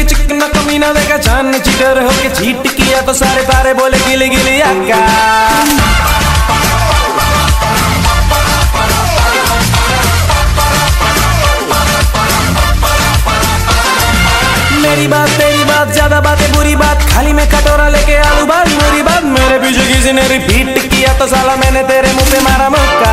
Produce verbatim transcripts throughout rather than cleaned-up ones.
चिकना कमीना देखा जान चीटर होके चीट किया तो सारे तारे बोले गिली गिली आका। मेरी बात तेरी बात ज्यादा बातें बुरी बात, खाली में कटोरा लेके आलू बात मेरी बात। मेरे पीछे किसी ने रिपीट किया तो साला मैंने तेरे मुंह पे मारा मुक्का।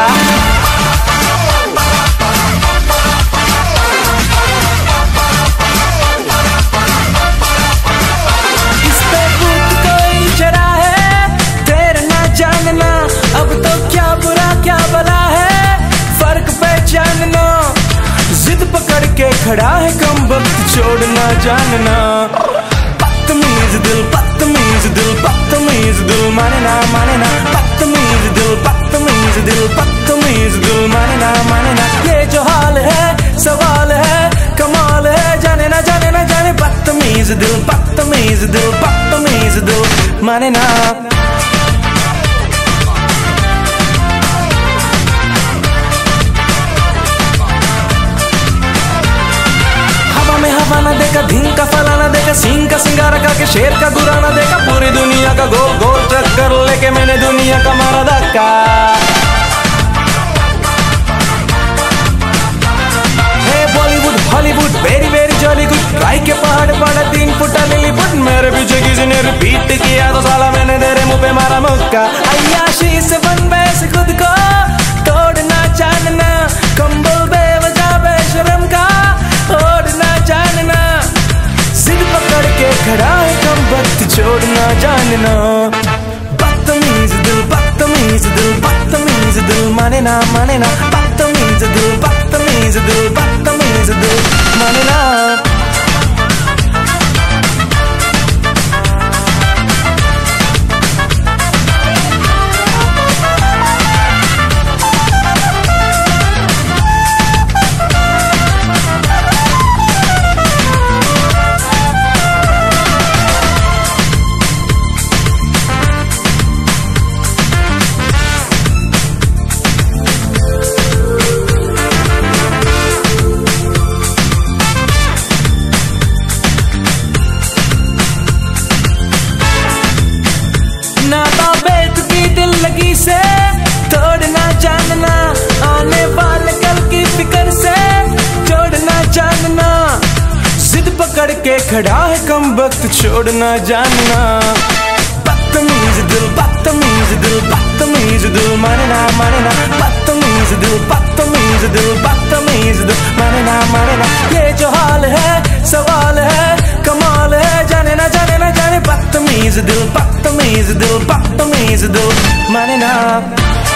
इस पे भूत कोई चढ़ा है तेरे ना जानना, अब तो क्या बुरा क्या भला है फर्क पहचानना। जिद पकड़ के खड़ा है कम वक्त छोड़ना जानना। बदतमीज दिल बदतमीज दिल बदतमीज दिल माने ना माने ना। बदतमीज दिल बदतमीज दिल बदतमीज दिल माने ना माने ना। ये जो हाल है सवाल है कमाल है जाने ना जाने ना जाने। बदतमीज दिल बदतमीज दिल बदतमीज दिल माने ना। हवा ना देखा ढींग का फलाना देखा, सिंह का सिंगारा करके शेर का गुराना देखा। पूरी दुनिया का गोल गोल चक्कर लेके मैंने दुनिया का मारा धक्का। हे Bollywood Hollywood very very jolly good, ट्राई के पहाड़ पड़ा तीन फुटा लिलीपुट। मेरे पीछे किसी ने रिपीट किया तो साला मैंने तेरे मुंह पे मारा मुक्का। अय्याशी से बन बैस खुद को तोड़ना जानना, कंबल बेवजह बेशरम का ओढ़ना जानना। जिद पकड़ के खड़ा है कम वक्त छोड़ना जानना। बदतमीज दिल बदतमीज दिल बदतमीज दिल माने ना माने ना। बदतमीज दिल बदतमीज दिल बदतमीज दिल माने ना। से तोड़ना जानना, आने वाले कल की फिक्र से जोड़ना जानना। जिद पकड़ के खड़ा है कम वक्त छोड़ना जानना। बदतमीज दिल बदतमीज दिल बदतमीज दिल माने ना माने ना। बदतमीज दिल बदतमीज दिल बदतमीज दिल माने ना माने ना। ये जो हाल है सवाल है कमाल है जाने ना जाने ना जाने। बदतमीज दिल बदतमीज दिल बदतमीज दिल माने ना।